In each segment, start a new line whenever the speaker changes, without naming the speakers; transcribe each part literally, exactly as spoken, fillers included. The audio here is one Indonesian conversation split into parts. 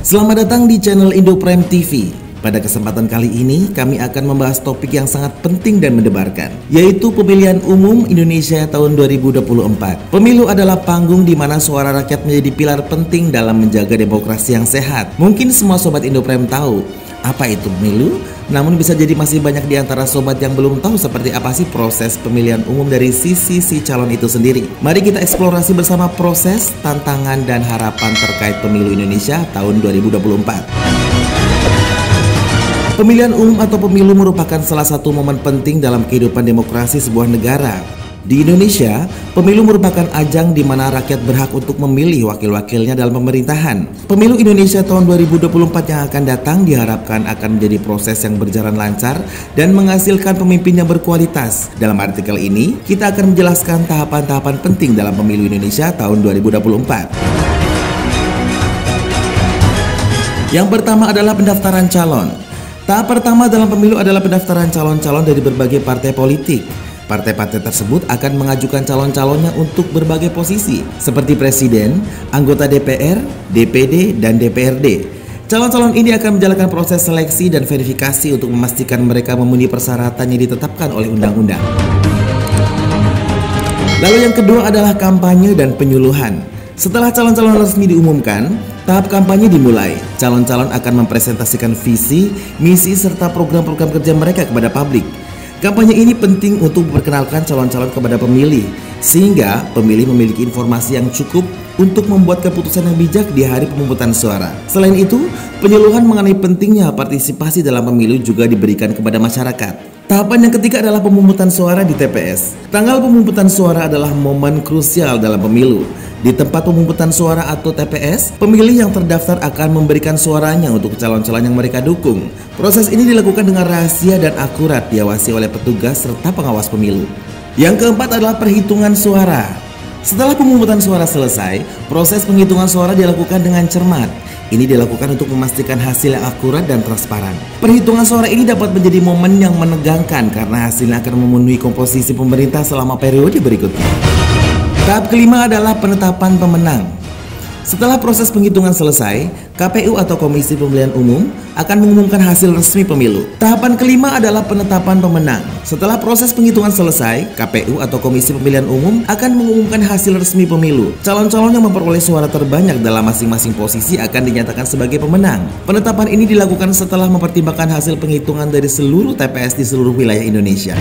Selamat datang di channel Indoprime T V. Pada kesempatan kali ini, kami akan membahas topik yang sangat penting dan mendebarkan, yaitu pemilihan umum Indonesia tahun dua ribu dua puluh empat. Pemilu adalah panggung di mana suara rakyat menjadi pilar penting dalam menjaga demokrasi yang sehat. Mungkin semua sobat Indoprime tahu apa itu pemilu, namun bisa jadi masih banyak di antara sobat yang belum tahu seperti apa sih proses pemilihan umum dari sisi si calon itu sendiri. Mari kita eksplorasi bersama proses, tantangan, dan harapan terkait pemilu Indonesia tahun dua ribu dua puluh empat. Pemilihan umum atau pemilu merupakan salah satu momen penting dalam kehidupan demokrasi sebuah negara. Di Indonesia, pemilu merupakan ajang di mana rakyat berhak untuk memilih wakil-wakilnya dalam pemerintahan. Pemilu Indonesia tahun dua ribu dua puluh empat yang akan datang diharapkan akan menjadi proses yang berjalan lancar dan menghasilkan pemimpin yang berkualitas. Dalam artikel ini, kita akan menjelaskan tahapan-tahapan penting dalam pemilu Indonesia tahun dua ribu dua puluh empat. Yang pertama adalah pendaftaran calon. Tahap pertama dalam pemilu adalah pendaftaran calon-calon dari berbagai partai politik. Partai-partai tersebut akan mengajukan calon-calonnya untuk berbagai posisi, seperti presiden, anggota D P R, D P D, dan D P R D. Calon-calon ini akan menjalankan proses seleksi dan verifikasi untuk memastikan mereka memenuhi persyaratan yang ditetapkan oleh undang-undang. Lalu yang kedua adalah kampanye dan penyuluhan. Setelah calon-calon resmi diumumkan, tahap kampanye dimulai. Calon-calon akan mempresentasikan visi, misi, serta program-program kerja mereka kepada publik. Kampanye ini penting untuk memperkenalkan calon-calon kepada pemilih, sehingga pemilih memiliki informasi yang cukup untuk membuat keputusan yang bijak di hari pemungutan suara. Selain itu, penyuluhan mengenai pentingnya partisipasi dalam pemilu juga diberikan kepada masyarakat. Tahapan yang ketiga adalah pemungutan suara di T P S. Tanggal pemungutan suara adalah momen krusial dalam pemilu. Di tempat pemungutan suara atau T P S, pemilih yang terdaftar akan memberikan suaranya untuk calon-calon yang mereka dukung. Proses ini dilakukan dengan rahasia dan akurat, diawasi oleh petugas serta pengawas pemilu. Yang keempat adalah perhitungan suara. Setelah pemungutan suara selesai, proses penghitungan suara dilakukan dengan cermat. Ini dilakukan untuk memastikan hasil yang akurat dan transparan. Perhitungan suara ini dapat menjadi momen yang menegangkan karena hasilnya akan memenuhi komposisi pemerintah selama periode berikutnya. Tahap kelima adalah penetapan pemenang. Setelah proses penghitungan selesai, K P U atau Komisi Pemilihan Umum akan mengumumkan hasil resmi pemilu. Tahapan kelima adalah penetapan pemenang. Setelah proses penghitungan selesai, K P U atau Komisi Pemilihan Umum akan mengumumkan hasil resmi pemilu. Calon-calon yang memperoleh suara terbanyak dalam masing-masing posisi akan dinyatakan sebagai pemenang. Penetapan ini dilakukan setelah mempertimbangkan hasil penghitungan dari seluruh T P S di seluruh wilayah Indonesia.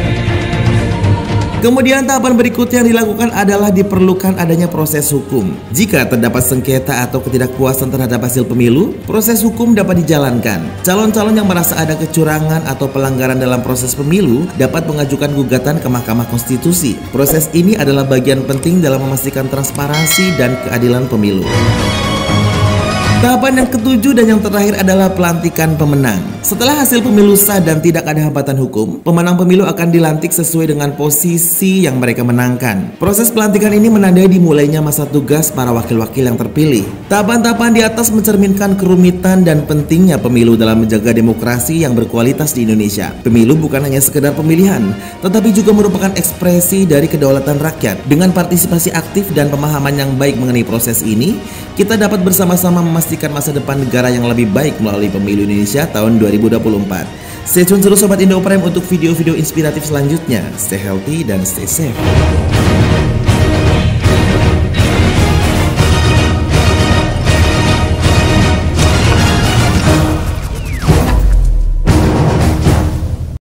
Kemudian tahapan berikutnya yang dilakukan adalah diperlukan adanya proses hukum. Jika terdapat sengketa atau ketidakpuasan terhadap hasil pemilu, proses hukum dapat dijalankan. Calon-calon yang merasa ada kecurangan atau pelanggaran dalam proses pemilu dapat mengajukan gugatan ke Mahkamah Konstitusi. Proses ini adalah bagian penting dalam memastikan transparansi dan keadilan pemilu. Tahapan yang ketujuh dan yang terakhir adalah pelantikan pemenang. Setelah hasil pemilu sah dan tidak ada hambatan hukum, pemenang pemilu akan dilantik sesuai dengan posisi yang mereka menangkan. Proses pelantikan ini menandai dimulainya masa tugas para wakil-wakil yang terpilih. Tahapan-tahapan di atas mencerminkan kerumitan dan pentingnya pemilu dalam menjaga demokrasi yang berkualitas di Indonesia. Pemilu bukan hanya sekedar pemilihan, tetapi juga merupakan ekspresi dari kedaulatan rakyat. Dengan partisipasi aktif dan pemahaman yang baik mengenai proses ini, kita dapat bersama-sama memastikan masa depan negara yang lebih baik melalui pemilu Indonesia tahun dua ribu dua puluh empat. Stay tune terus Sobat Indoprime untuk video-video inspiratif selanjutnya. Stay healthy dan stay safe.